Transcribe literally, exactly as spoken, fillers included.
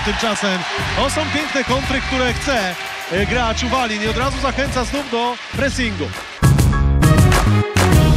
tymczasem. To są piękne kontry, które chce gracz Uwalin i od razu zachęca znów do pressingu.